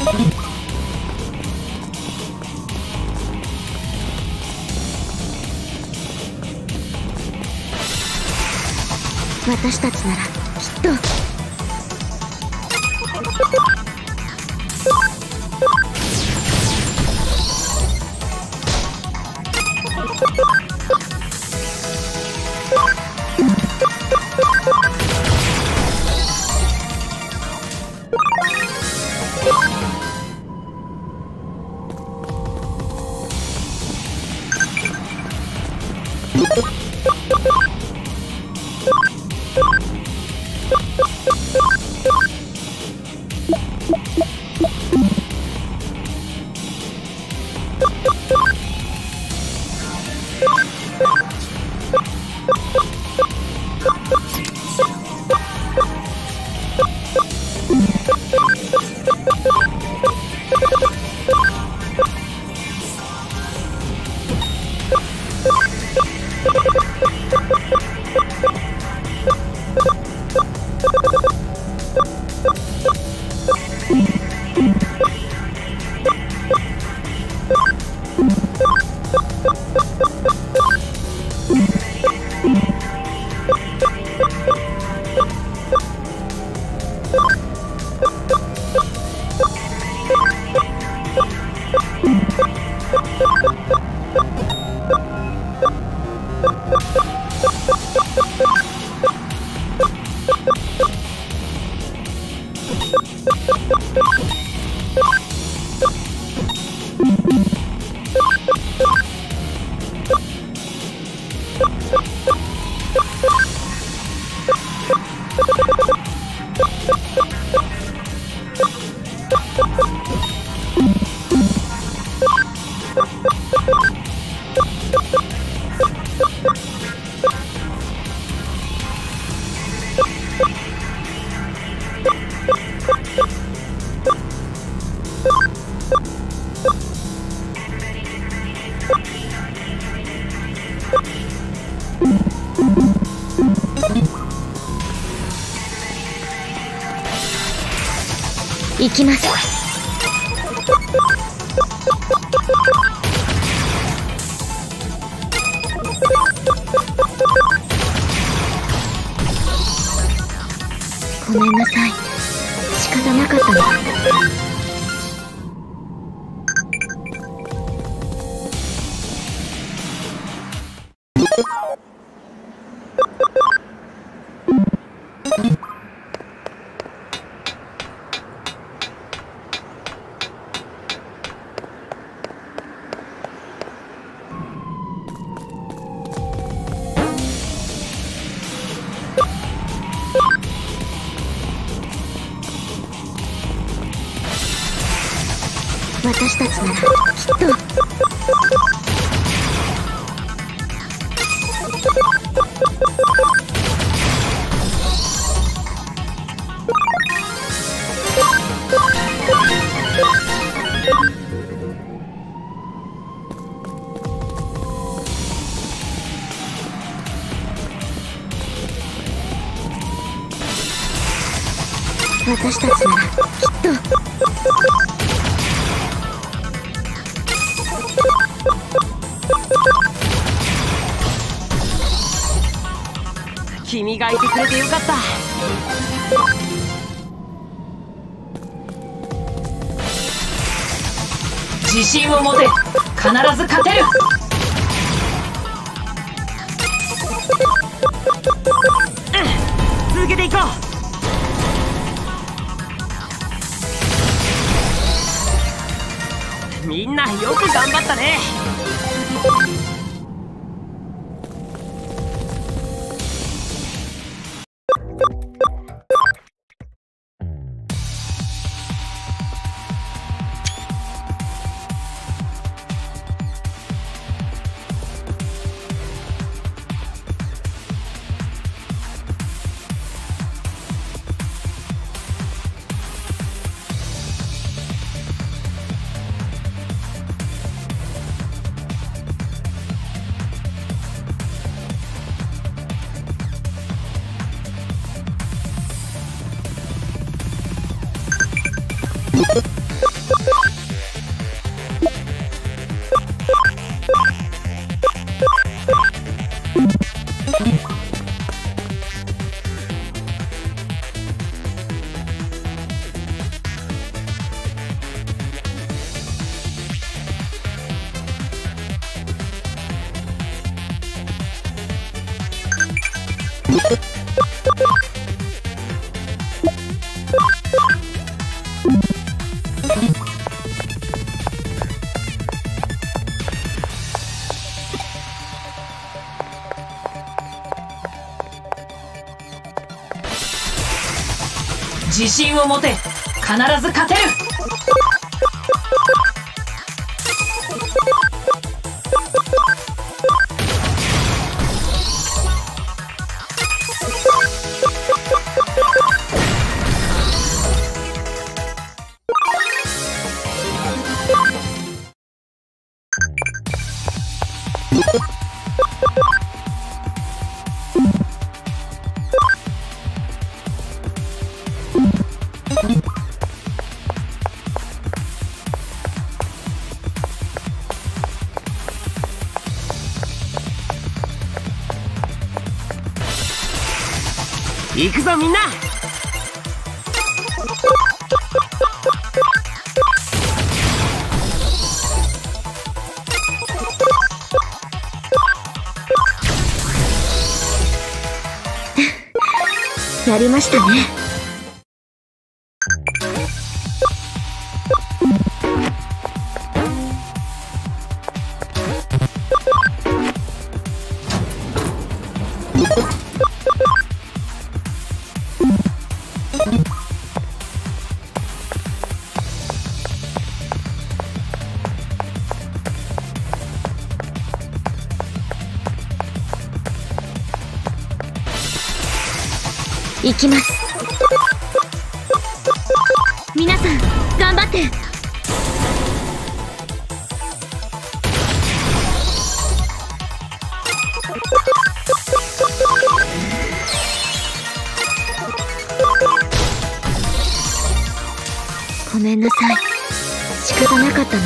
私たちならきっと。行きます。ごめんなさい。仕方なかったの。私たちならきっと。私たちならきっと。 君がいてくれてよかった。自信を持て。必ず勝てる。続けていこう。みんなよく頑張ったね。 自信を持て。必ず勝てる。行くぞみんな。 やりましたね。行きます。皆さん頑張って。ごめんなさい。仕方なかったの。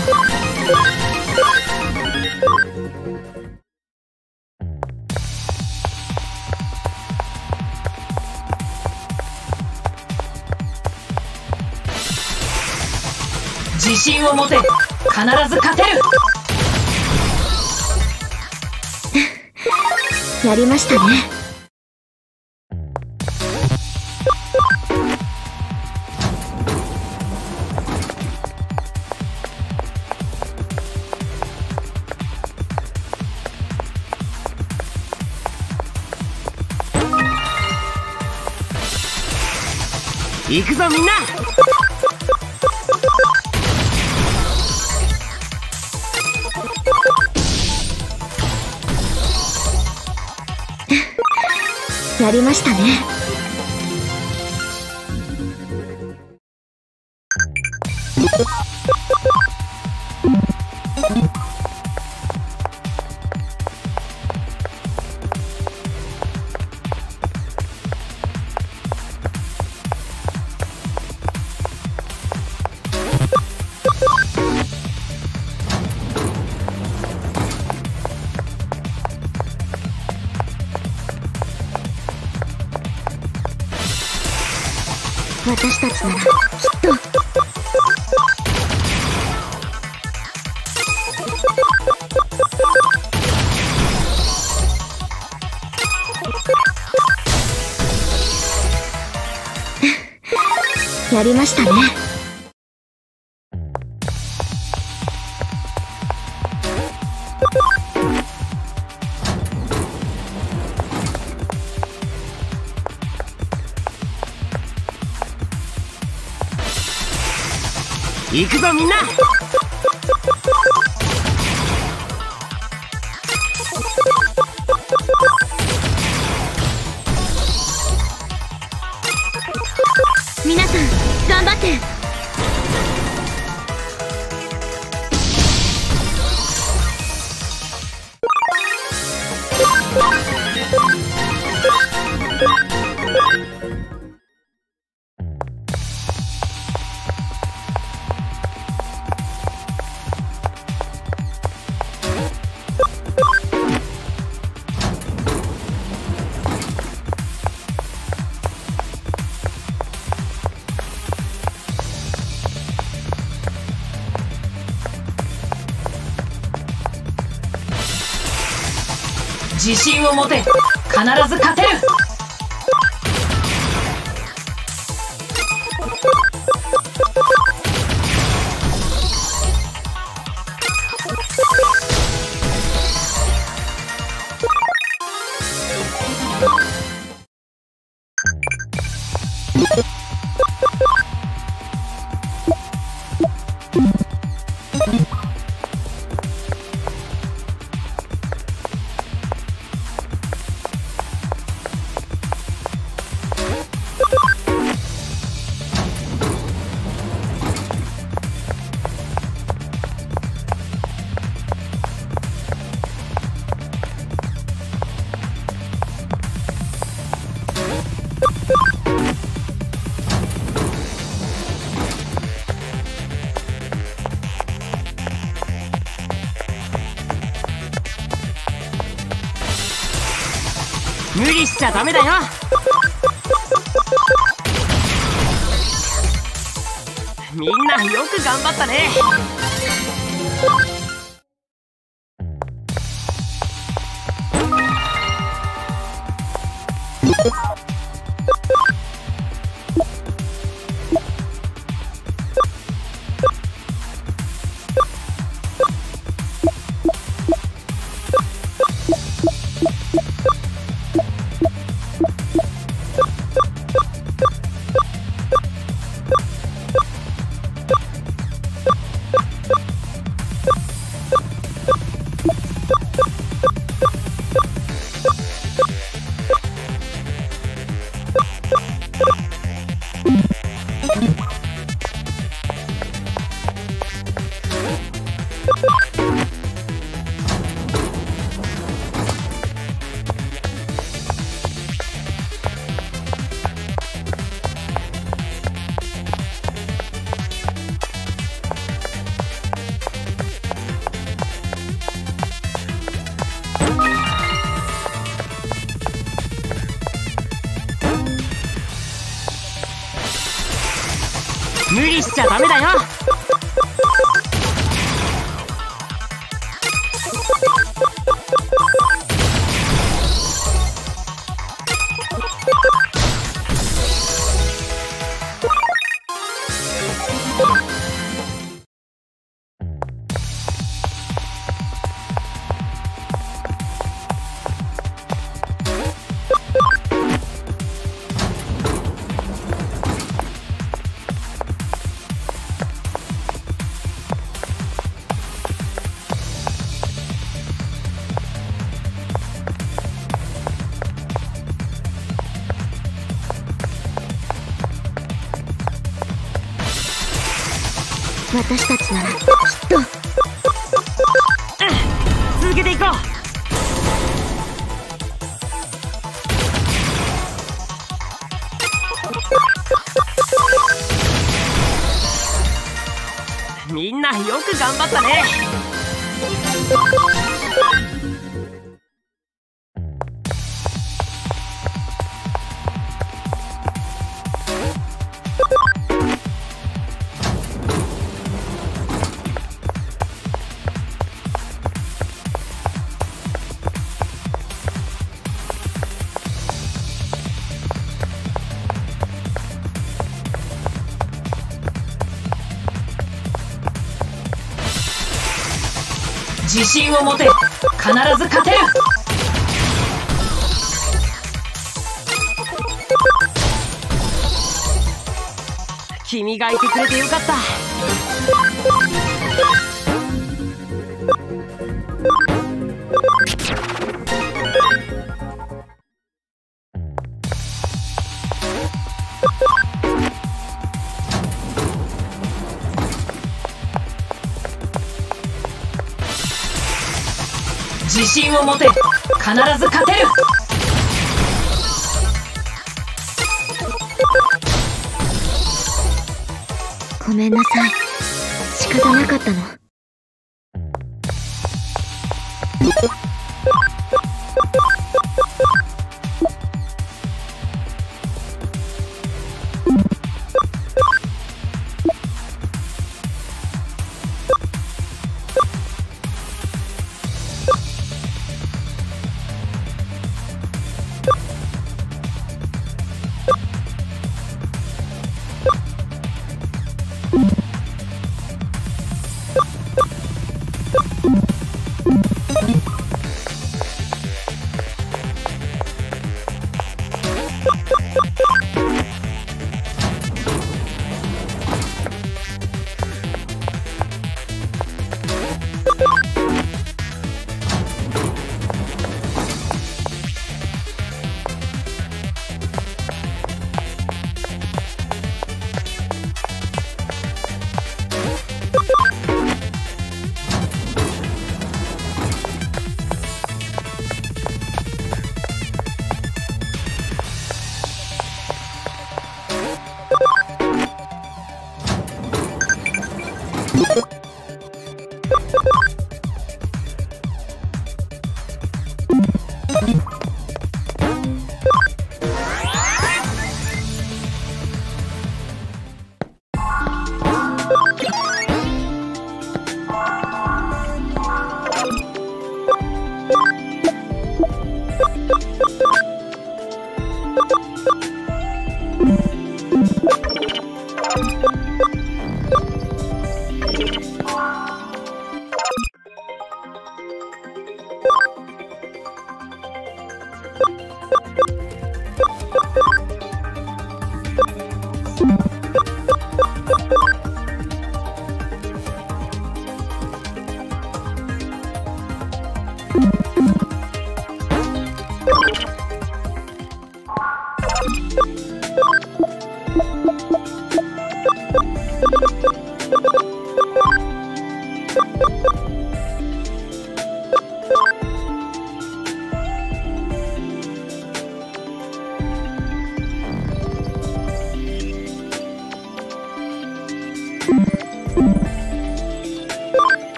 自信を持て。必ず勝てる。 やりましたね。 行くぞみんな。 やりましたね。私たちならきっと。やりましたね。 行くぞみんな。 皆さん頑張って。 自信を持て。必ず勝てる。 無理しちゃダメだよ。みんなよく頑張ったね。無理しちゃダメだよ。 私たちならきっと。 続けていこう。みんなよく頑張ったね。 自信を持て。必ず勝てる。 君がいてくれてよかった。 自信を持て。必ず勝てる。 ごめんなさい。仕方なかったの。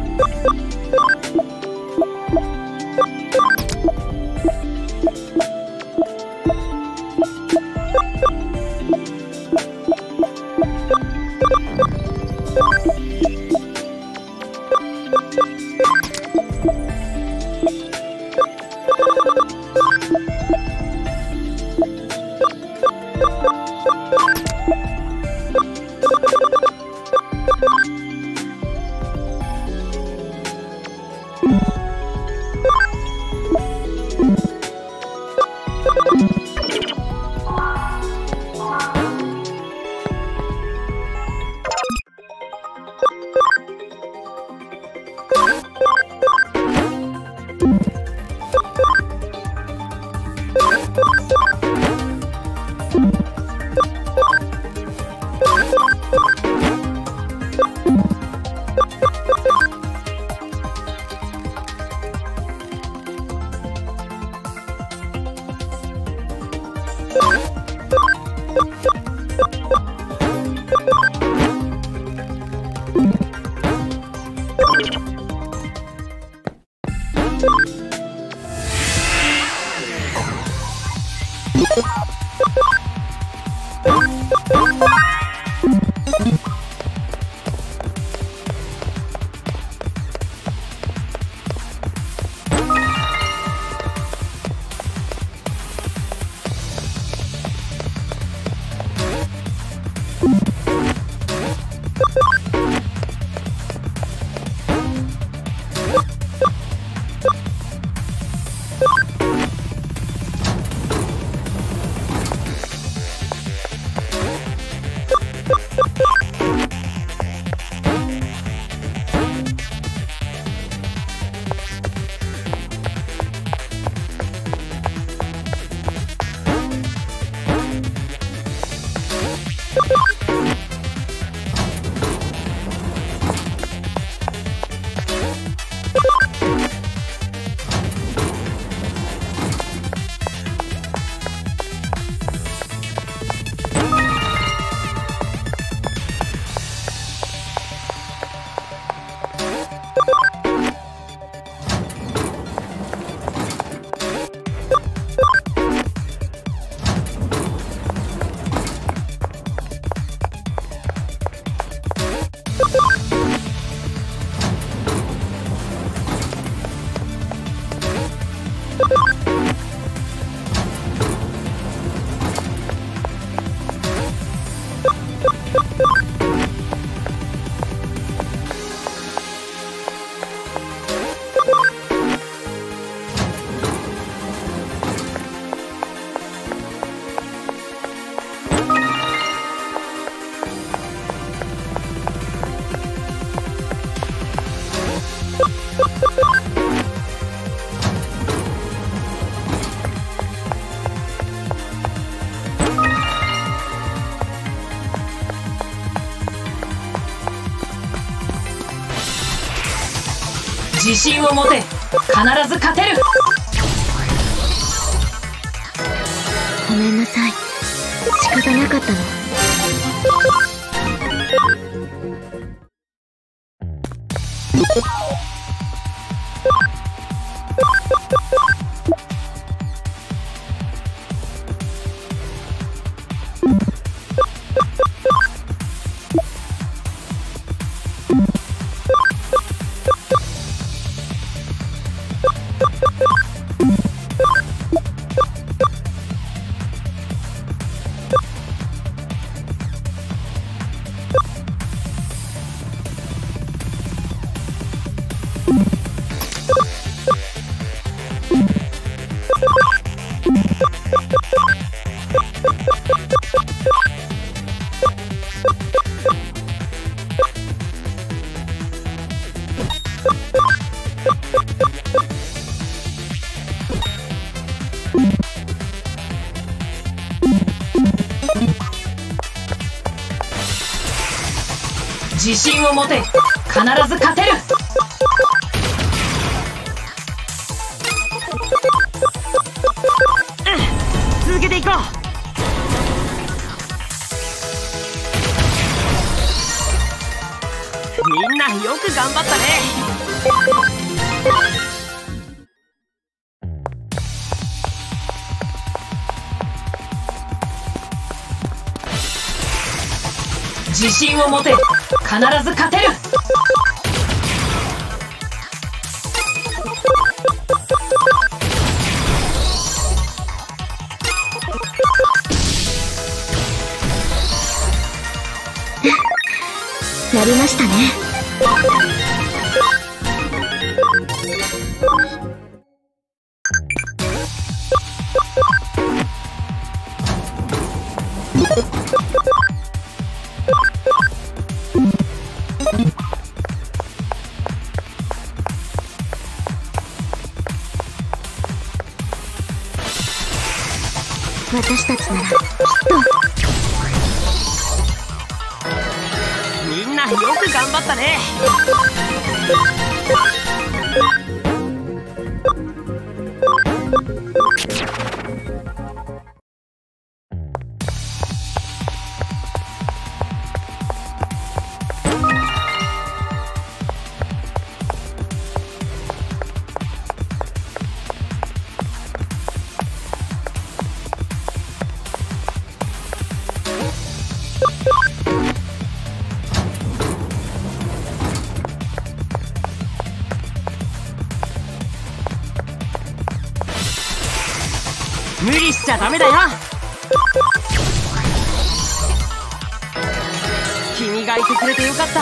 自信を持て。必ず勝てる。 ごめんなさい。仕方なかったの。 自信を持て。必ず勝てる。 続けていこう。みんなよく頑張ったね。 自信を持て。必ず勝てる。 やりましたね。私たちならきっと。 みんなよく頑張ったね。無理しちゃダメだよ。君がいてくれてよかった。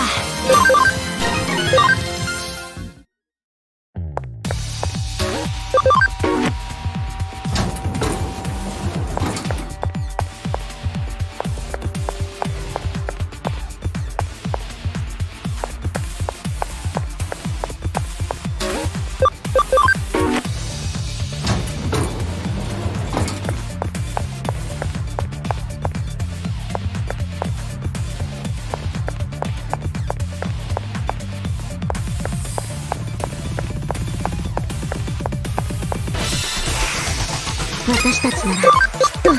私たちならきっと。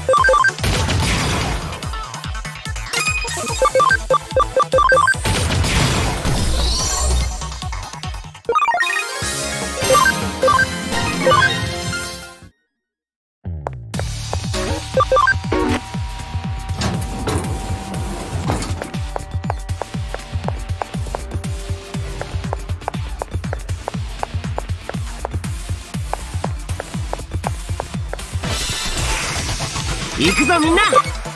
行くぞみんな。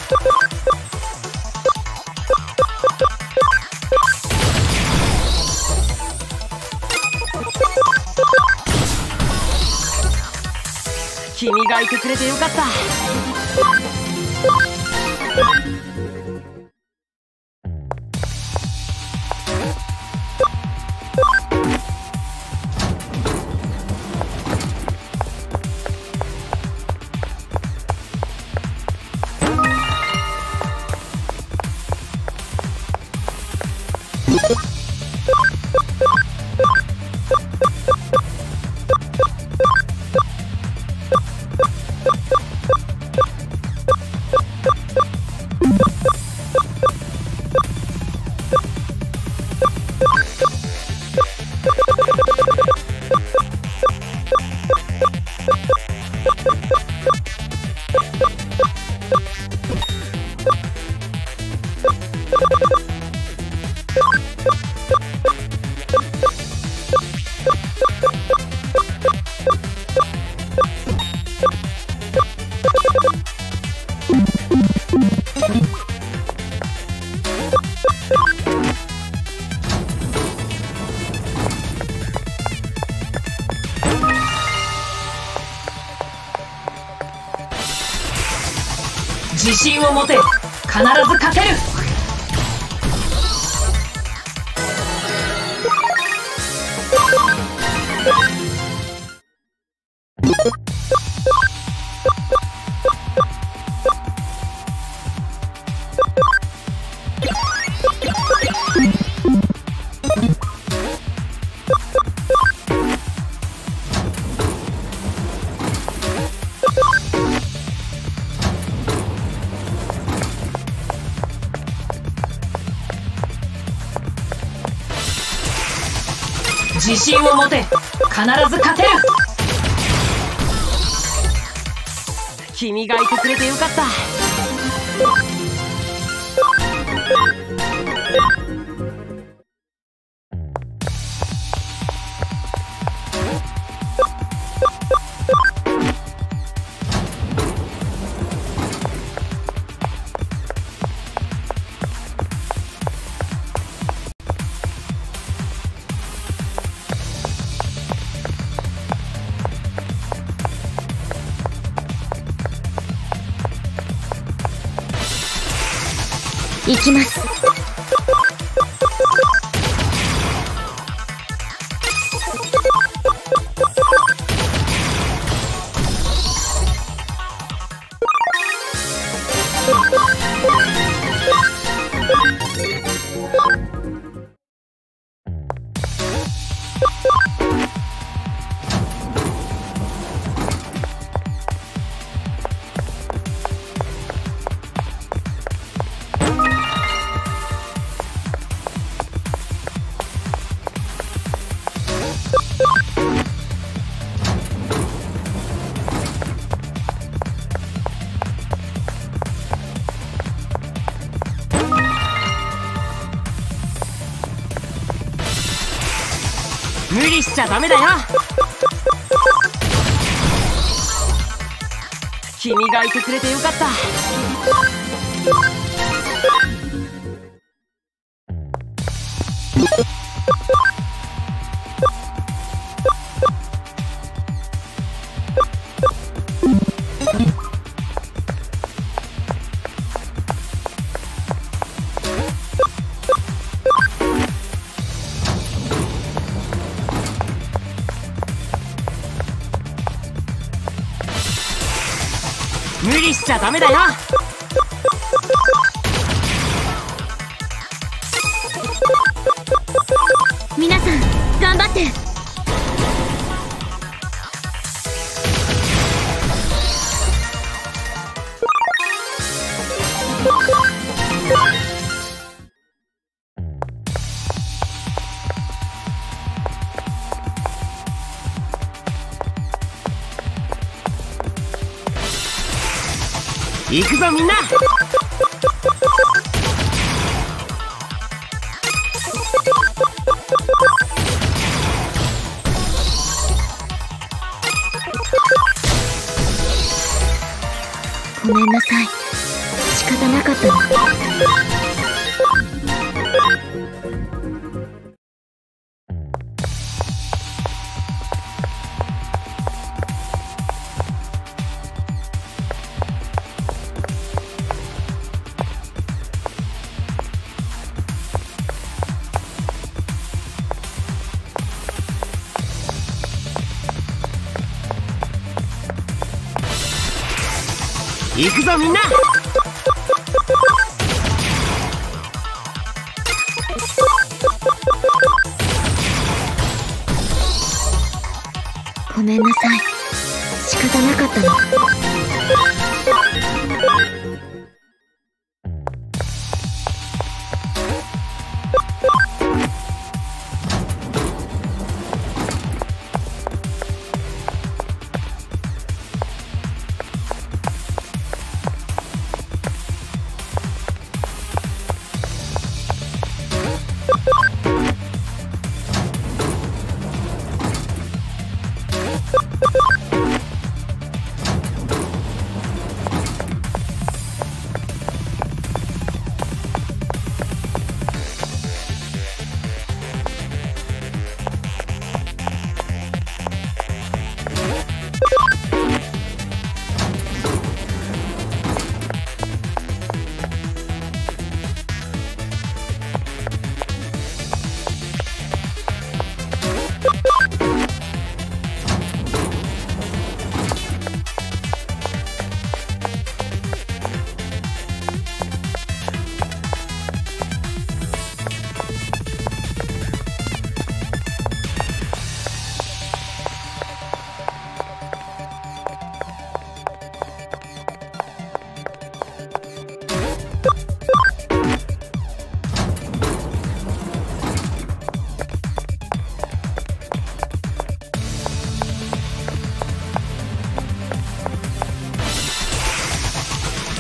君がいてくれてよかった。 自信を持て。必ず勝てる。 自信を持て。必ず勝てる。 君がいてくれてよかった。 行きます。無理しちゃダメだよ。君がいてくれてよかった。無理しちゃダメだよ。 皆さん頑張って。 行くぞみんな。 ごめんなさい。仕方なかったの。 行くぞみんな。 ごめんなさい。仕方なかったの。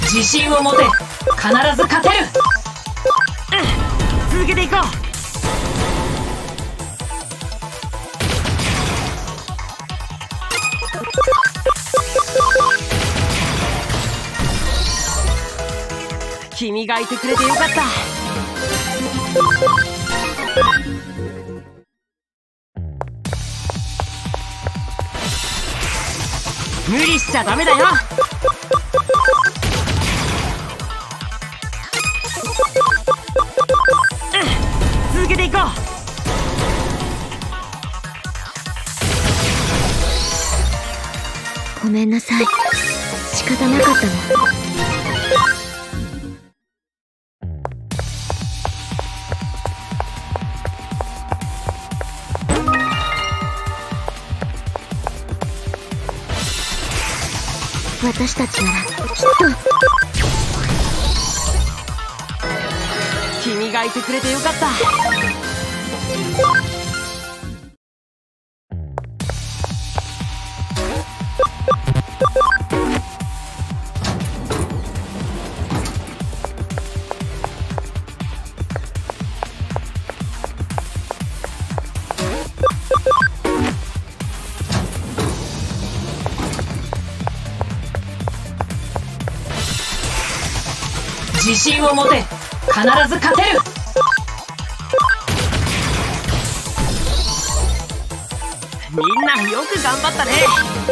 自信を持て。必ず勝てる。 続けていこう。君がいてくれてよかった。無理しちゃダメだよ。続けていこごめんなさい。仕方なかったの。私たちならきっと。 君がいてくれてよかった。 自信を持て。必ず勝てる。 みんなよく頑張ったね。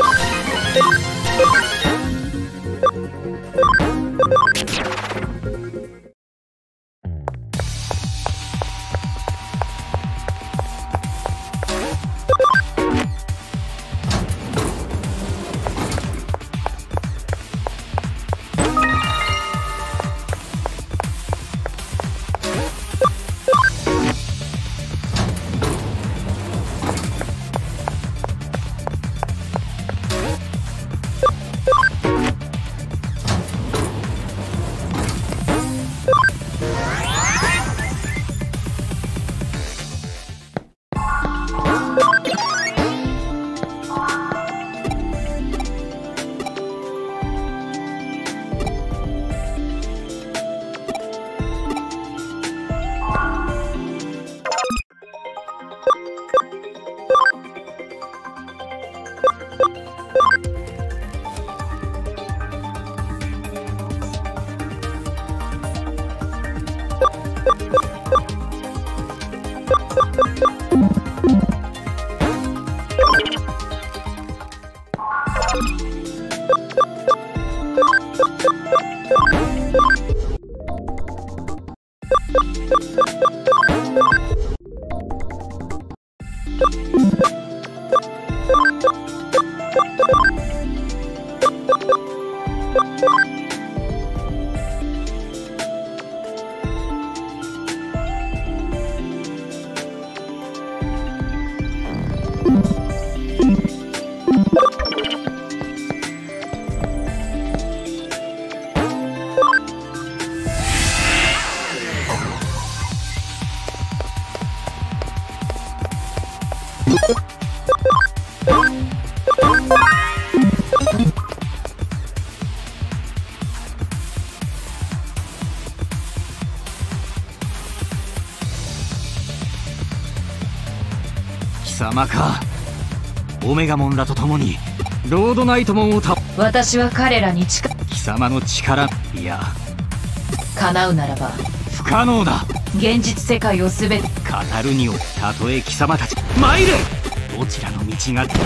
貴様か。オメガモンらと共にロードナイトモンを私は彼らに近貴様の力、いや叶うならば不可能だ。 現実世界を全て語るにをたとえ貴様たち参れ。どちらの道が闘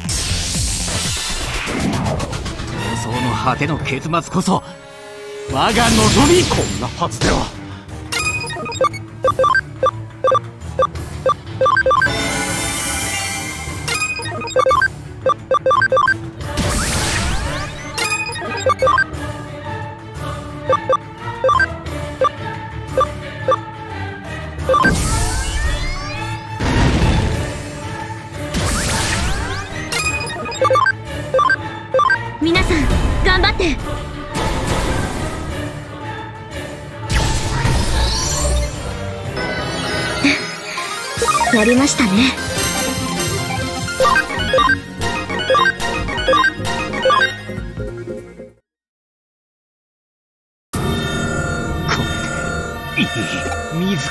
争の果ての結末こそ我が望み。こんなはずでは。 皆さん頑張って。やりましたね。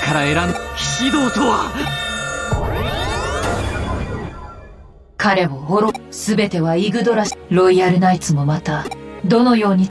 から選ん騎士道とは。 彼を滅ぼす。全てはイグドラシ。ロイヤルナイツもまたどのように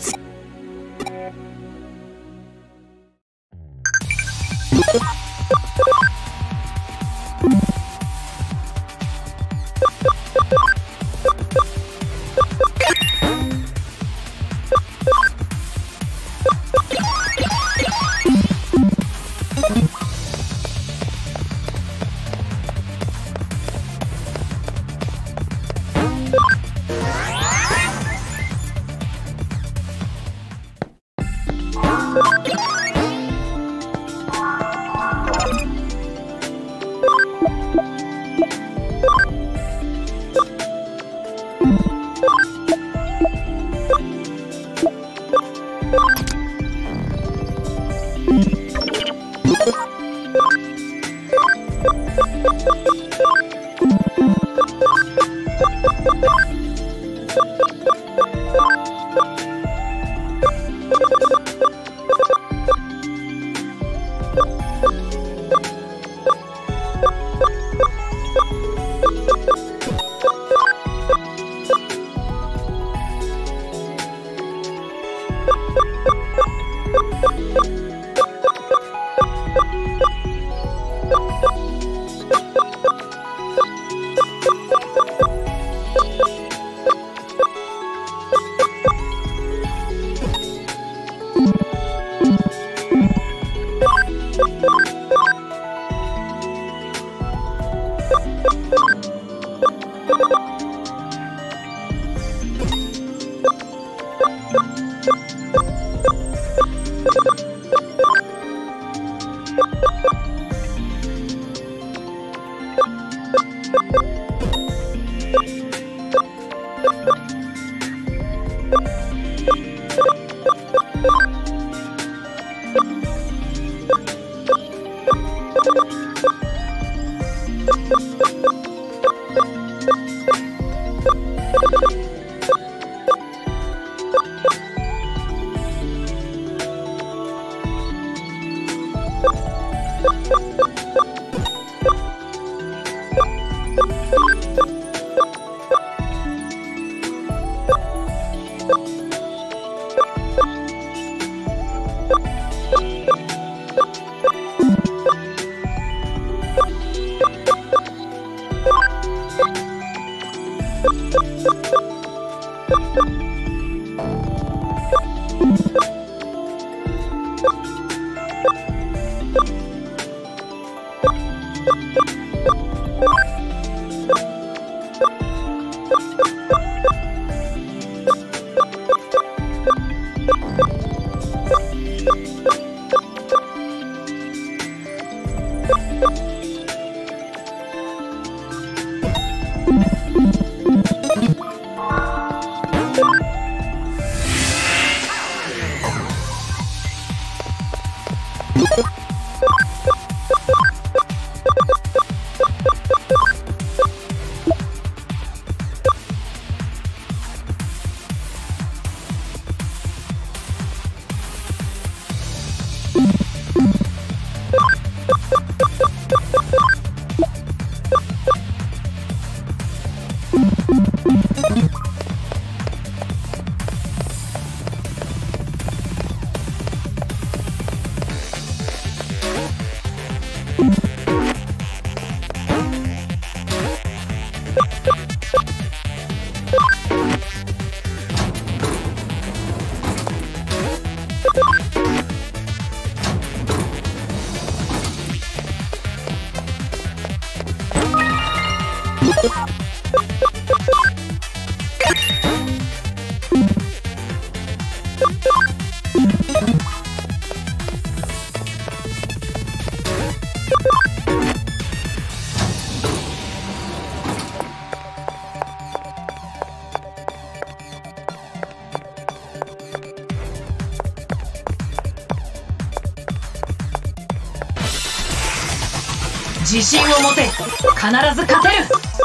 自信を持て。必ず勝てる。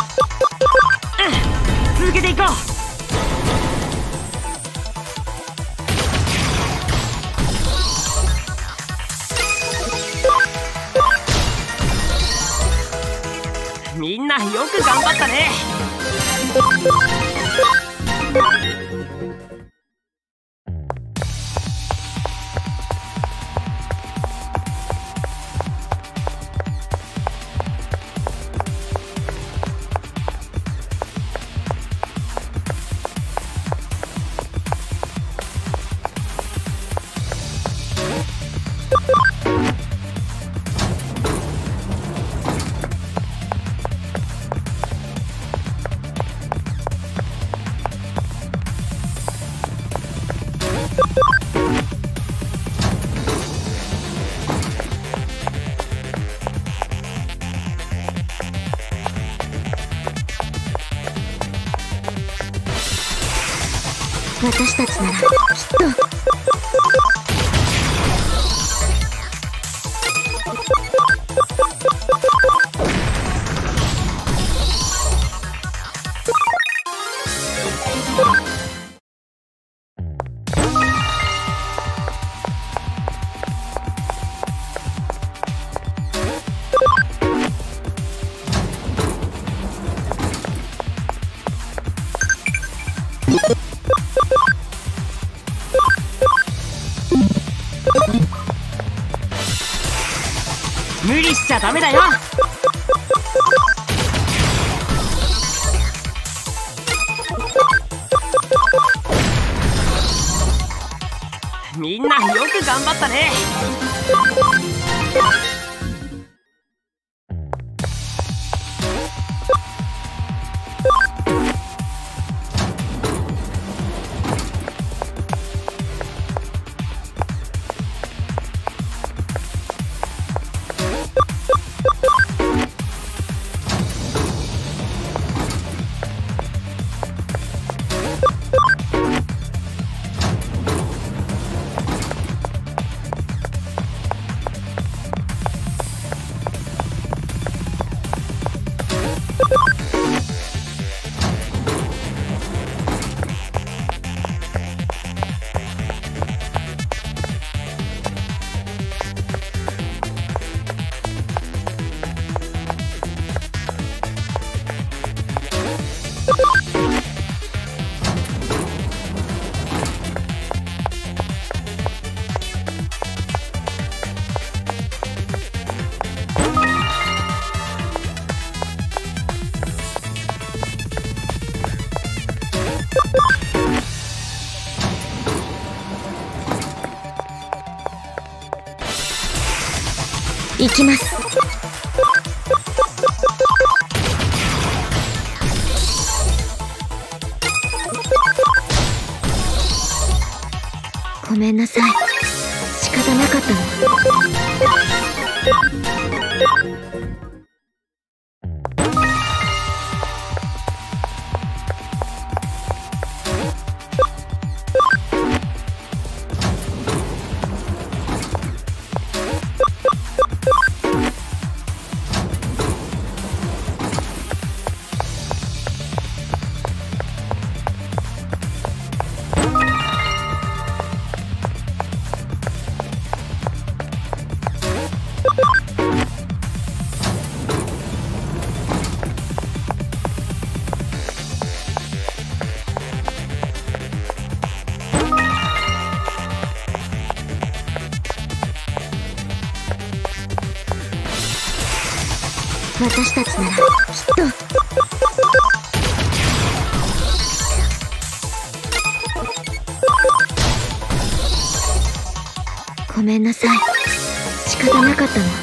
続けていこう。 ったね。 私たちならきっと。 無理しちゃダメだよ。みんなよく頑張ったね。 行きます。ごめんなさい。仕方なかったの。私たちならきっと。ごめんなさい。仕方なかったの。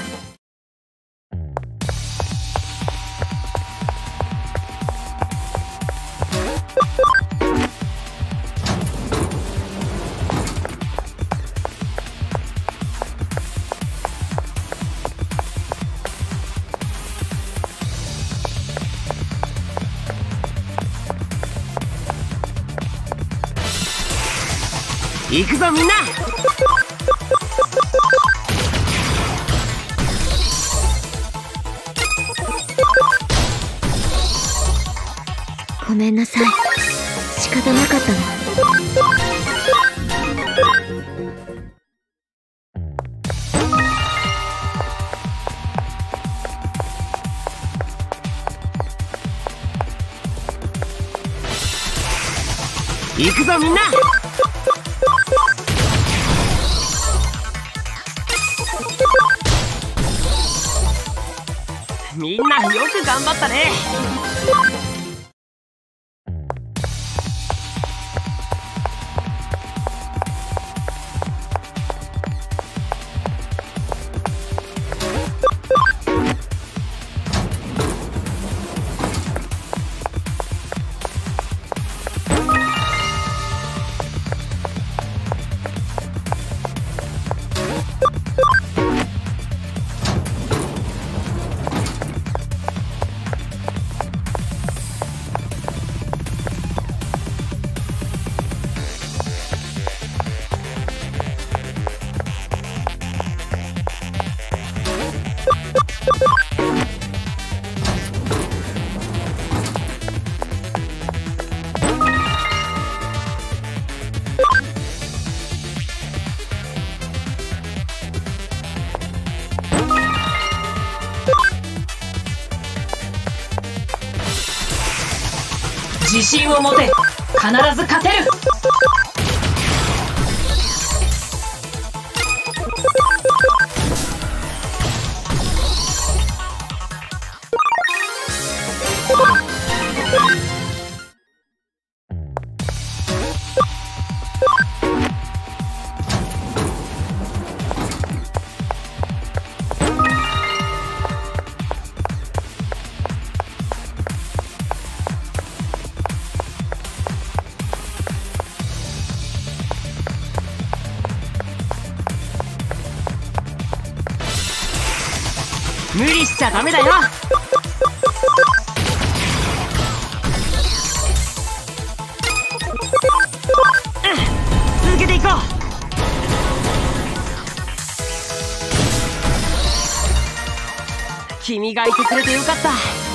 行くぞみんな。 ごめんなさい。仕方なかったの。 行くぞみんな。みんなよく頑張ったね。 自信を持て。必ず勝てる。 無理しちゃダメだよ。続けていこう。君がいてくれてよかった。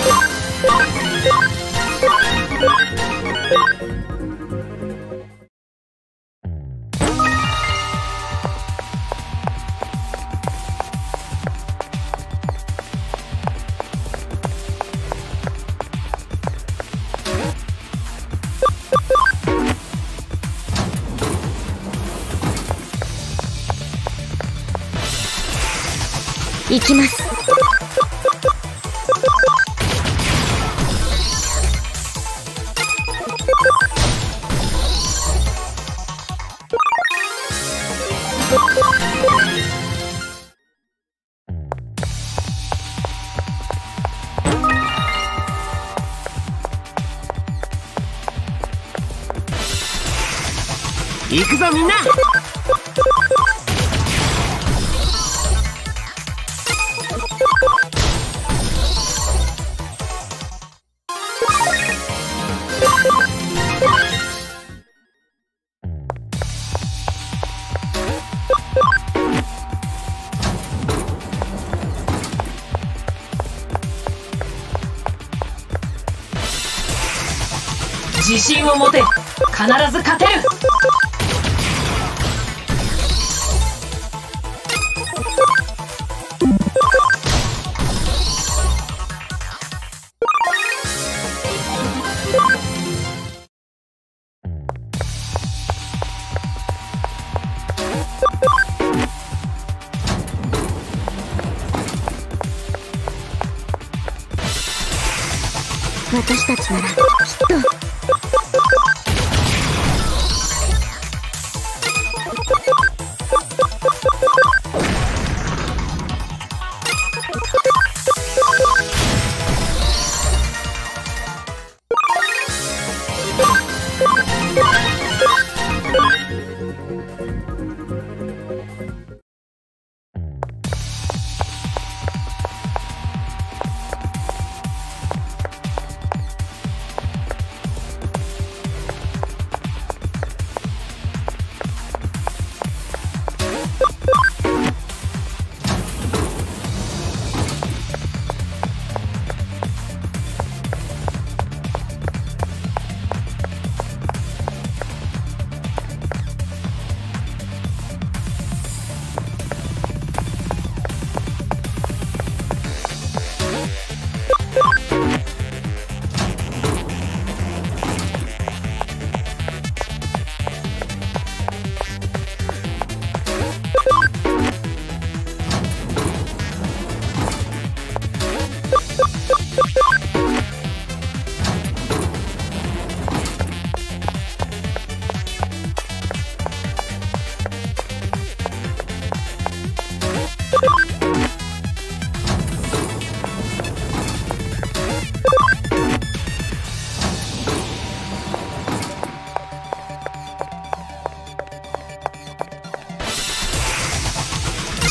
行きます。 行くぞみんな。 自信を持て。必ず勝てる。 私たちならきっと。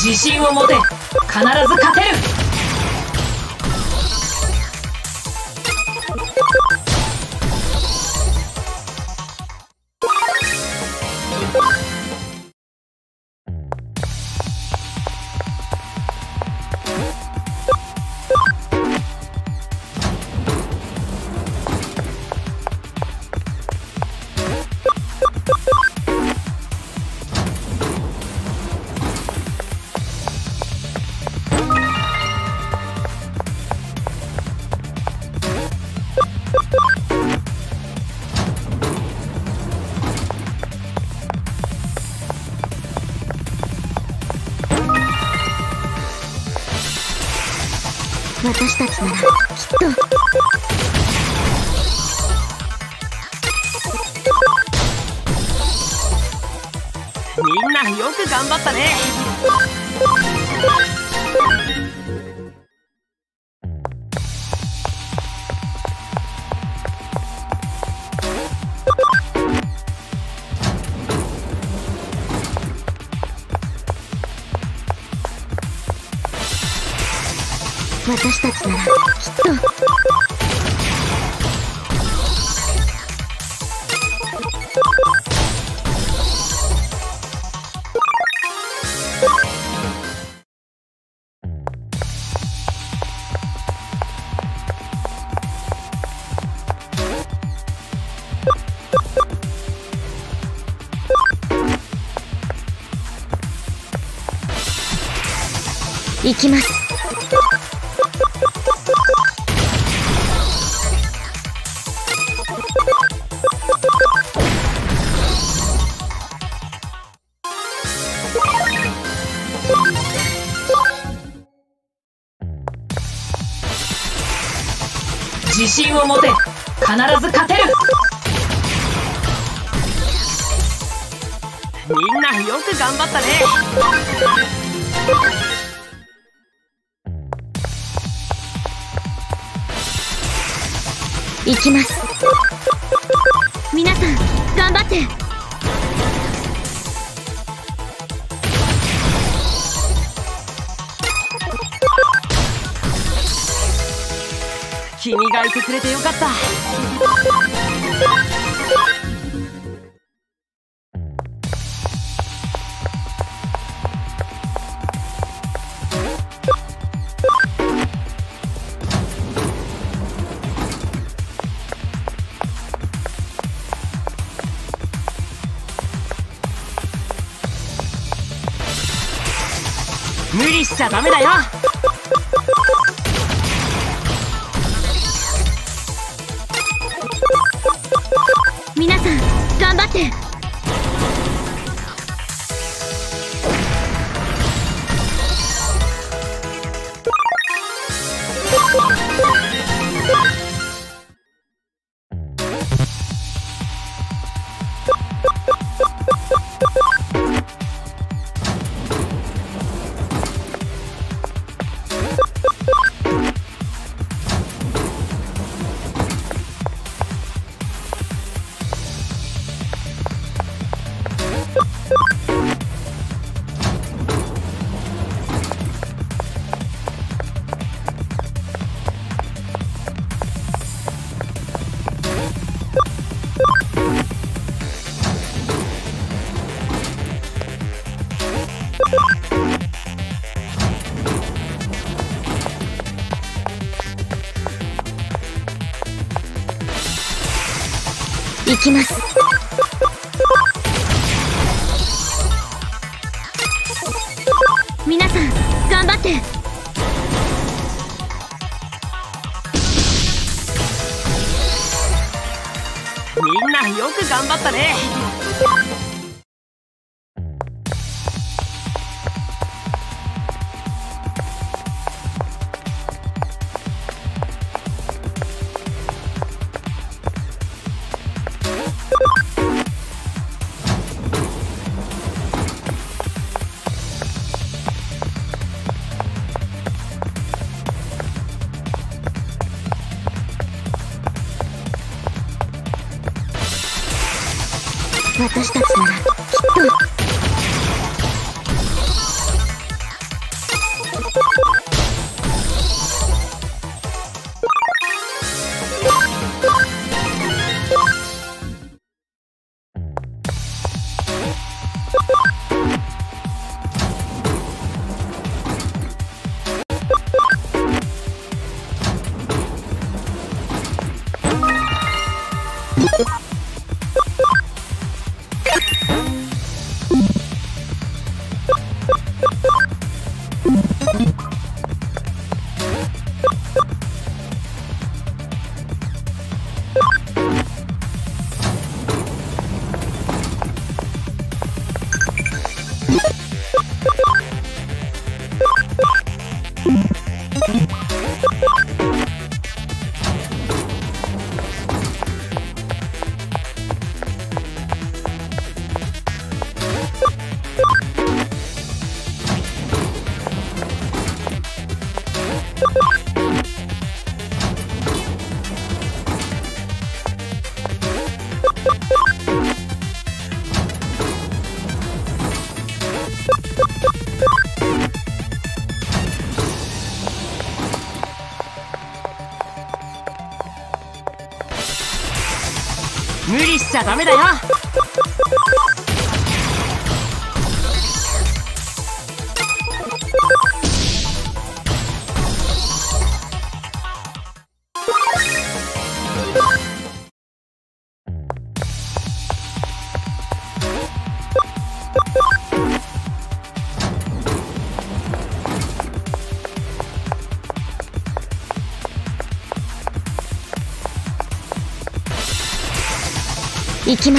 自信を持て。必ず勝てる。 私たちならきっと。 みんなよく頑張ったね。 私たちならきっと。行きます。 自信を持て。必ず勝てる。 みんなよく頑張ったね。 行きます。皆さん頑張って。 君がいてくれてよかった。無理しちゃダメだよ。 皆さん頑張って。行きます。皆さん頑張って。 みんなよく頑張ったね。 私たちならきっと。 無理しちゃダメだよ。 行きます。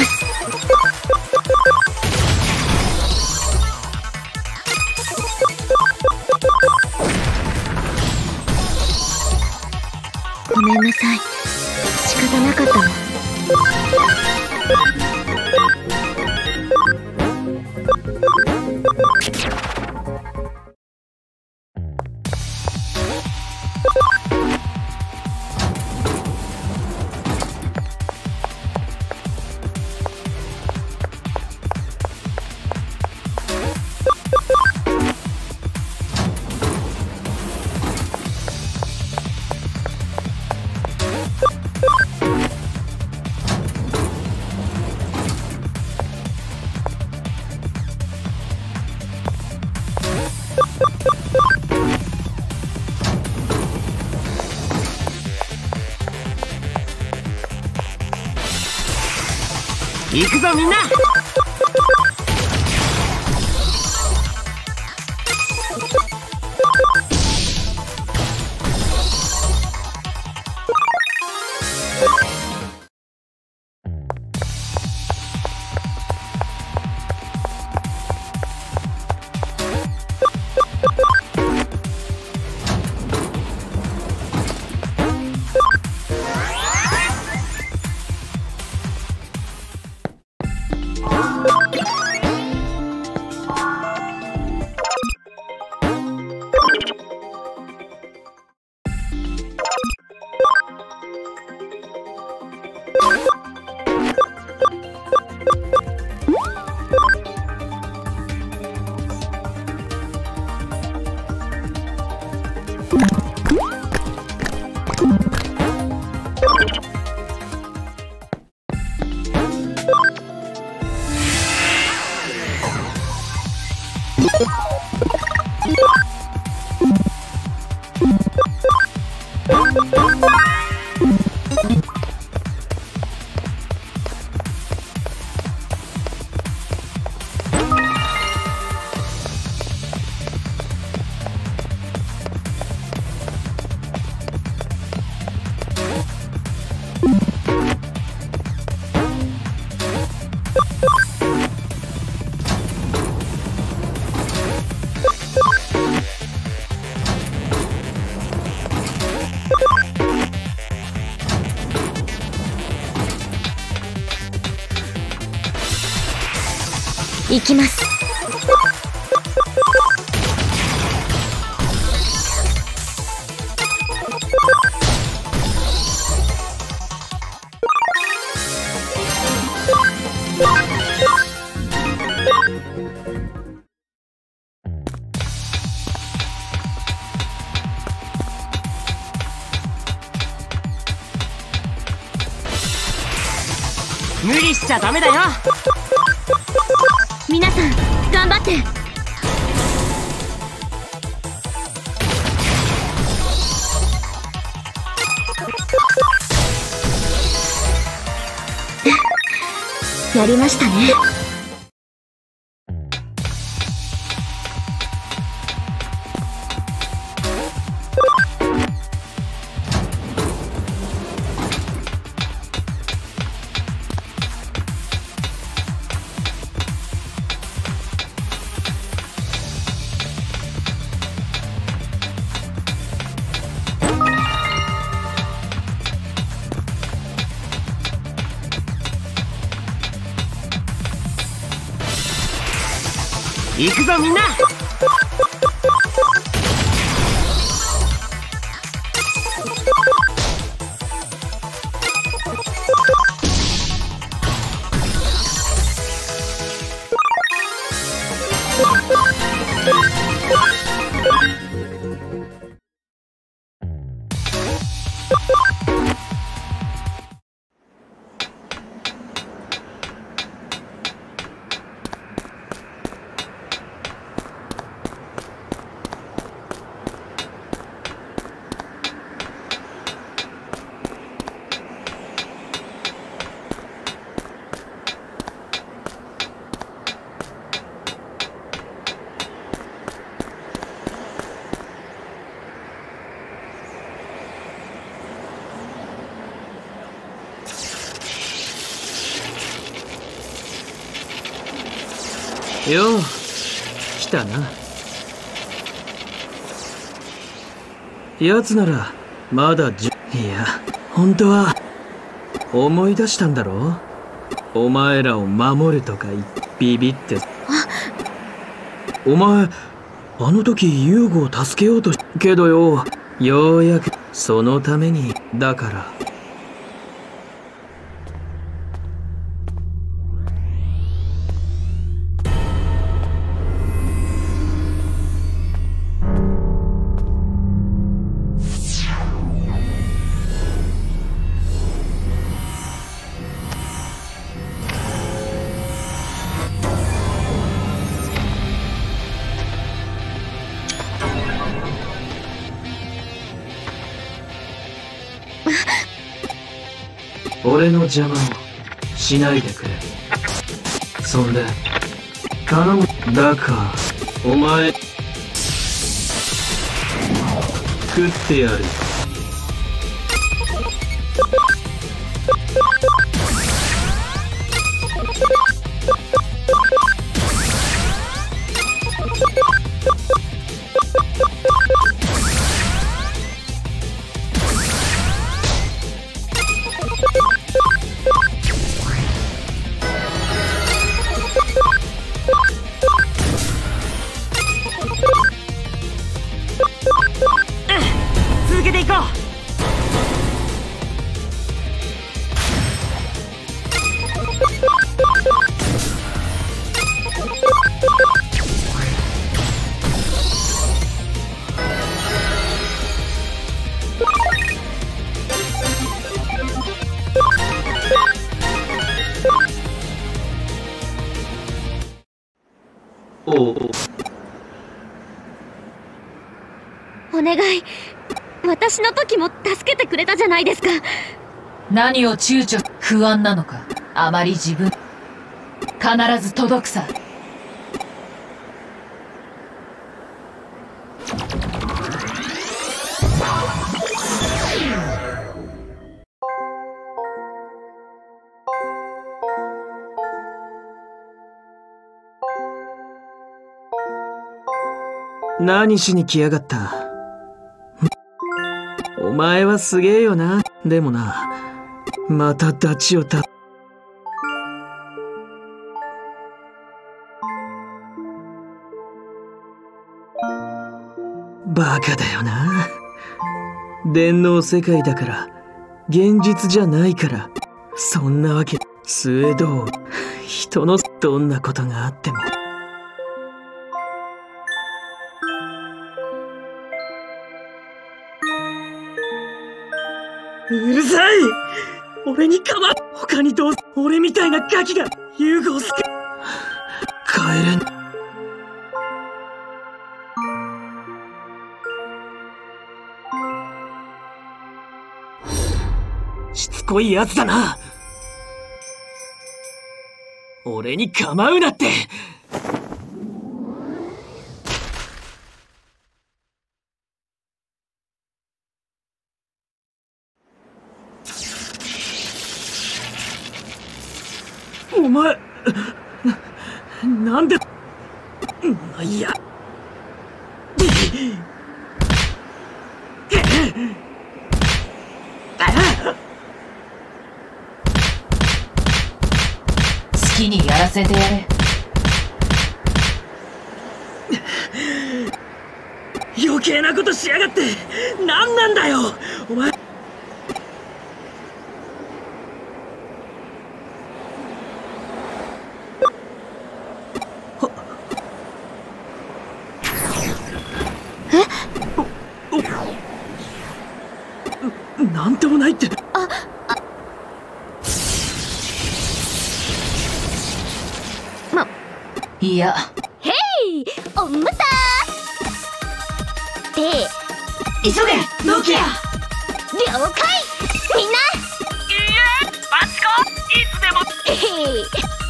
ごめんなさい。仕方なかったの。 行くぞみんな。行きます。 無理しちゃダメだよ。 皆さん頑張って。 やりましたね。 行くぞみんな。 よう来たな。奴ならまだいや本当は思い出したんだろ。お前らを守るとかビビって。お前あの時ユーゴを助けようとけどようやくそのためにだから。俺の邪魔をしないでくれ。そんで頼む。だからお前食ってやる。 続けていこう。 お願い。私の時も助けてくれたじゃないですか。 何を躊躇不安なのか。あまり自分必ず届くさ。 何しに来やがった。お前はすげえよな。でもな、またダチをた。バカだよな。電脳世界だから現実じゃないから。そんなわけ。スウェード人のどんなことがあっても。うるさい。俺に構う。他にどう俺みたいなガキがユーゴを救う。帰れん。しつこいやつだな。 俺に構うなって。お前なんで。いや好きにやらせてやれ。 余計なことしやがって。何なんだよお前。なんともないって。 いや、 へい、おむたーで、 急げノキア。 了解。みんな、 バチコいつでも。 へへい。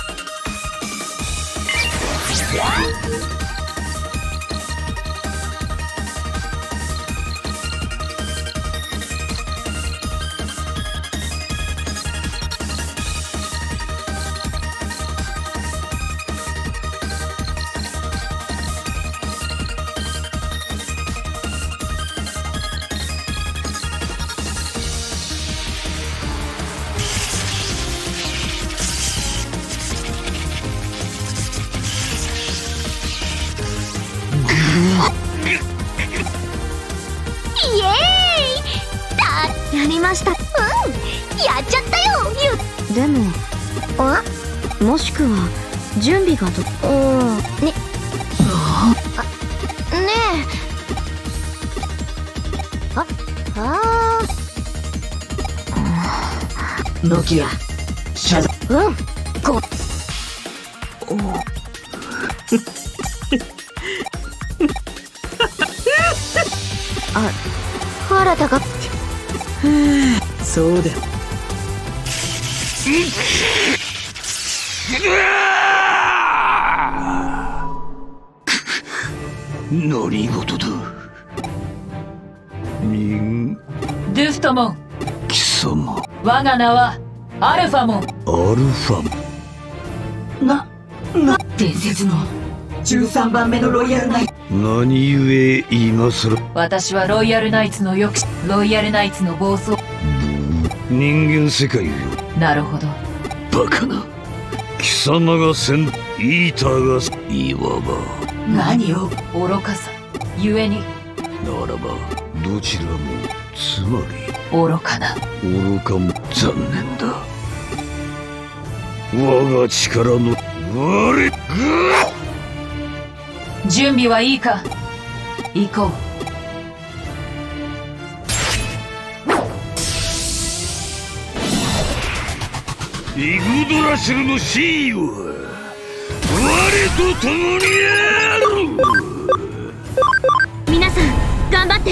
イエーイ。やりました。やっちゃったよ。でももしくは準備がねえノキア謝罪。 体が。 そうだ。 何事だ。 ドゥフトモン。 貴様。 我が名はアルファモン。 アルファ伝説の13番目のロイヤルナイツ。 何故今さら。 私はロイヤルナイツの抑止、ロイヤルナイツの暴走。 人間世界よ。 なるほど。 バカな。貴様がイーターがいわば。 何を愚かさゆえに。 ならばどちらもつまり愚かな。 愚かも残念だ。我が力の我。 準備はいいか。行こう。 イグドラシルの真意は我と共にある。 皆さん頑張って。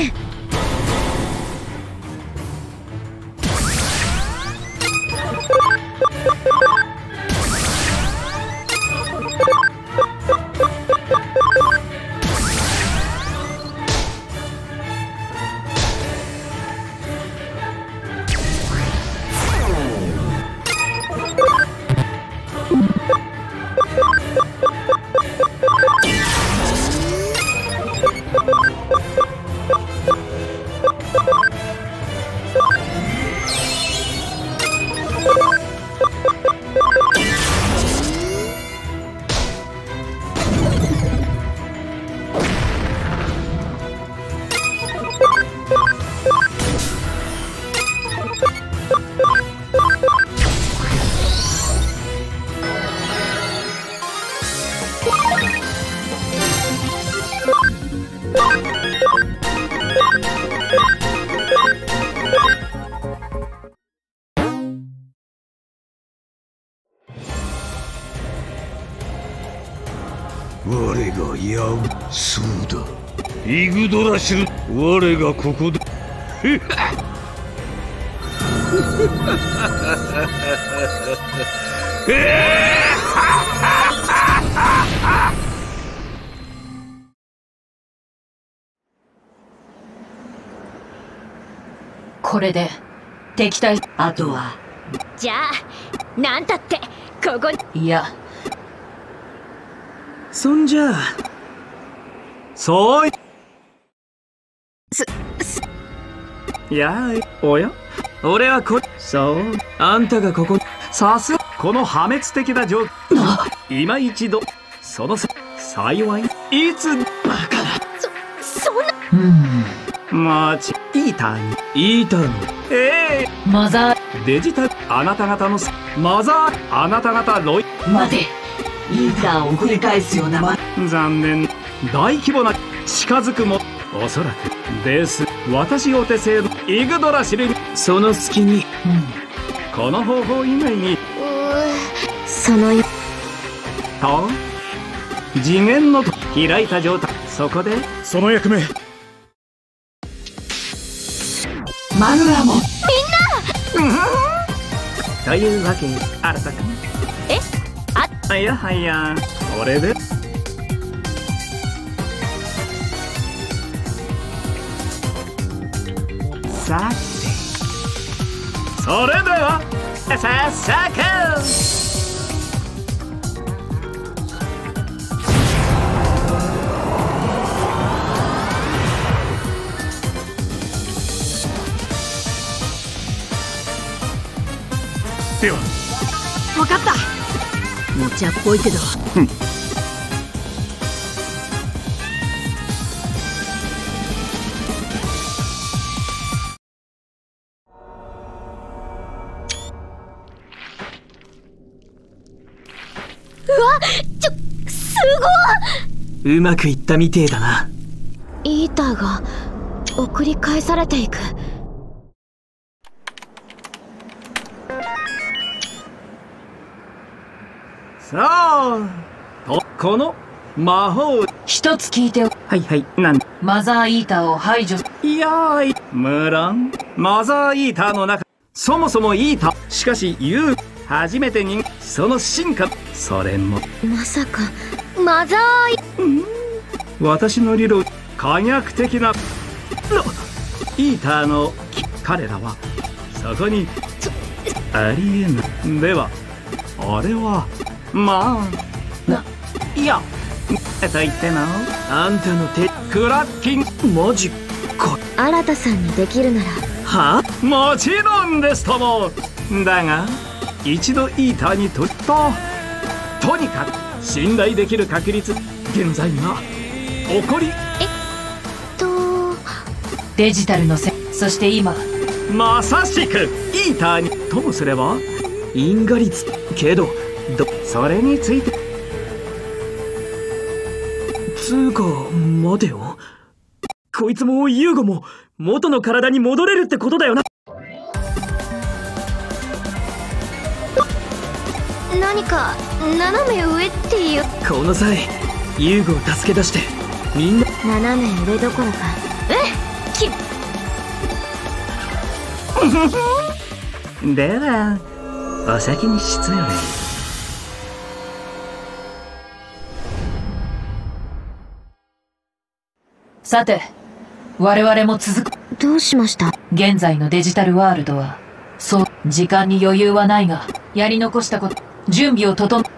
我がそうだ。イグドラシル。我がここで。 これで敵対。 あとはじゃあなんたってここに。 いや、 そんじゃあそういやおや俺はそうあんたがここさすこの破滅的な状況今一度その幸いいつバカだそんな。 マジイーターのマザデジタルあなた方のマザーあなた方ロイー、待て。 イーターを繰り返すような残念大規模な近づくもおそらくです私お手製のイグドラシルにその隙に、この方法以外にそのと次元の開いた状態そこでその役目マヌラモン。 というわけに新たにいやはやこれでさてそれでは早速では分かった。無茶っぽいけどすごうまくいったみてえだな。 い。イーターが送り返されていく。 さあとこの魔法一つ聞いておはいなんマザーイーターを排除。 いやーい無論マザーイーターの中そもそもイーターしかし言う初めてにその進化それもまさかマザー私の理論科学的なイーターの彼らはそこにありえないではあれはまあいやと言ってなあんたの手クラッキンマジか新さんにできるならはあもちろんですともだが一度イーターにとにかく信頼できる確率現在が起こりデジタルのそして今まさしくイーターにともすれば因果率けどそれについてつうか待てよこいつもユーゴも元の体に戻れるってことだよな。 何か斜め上っていう。 この際ユーゴを助け出してみんな斜め上どころかではお先に失礼。 さて我々も続く。 どうしました？ 現在のデジタルワールドはそう時間に余裕はないがやり残したこと準備を整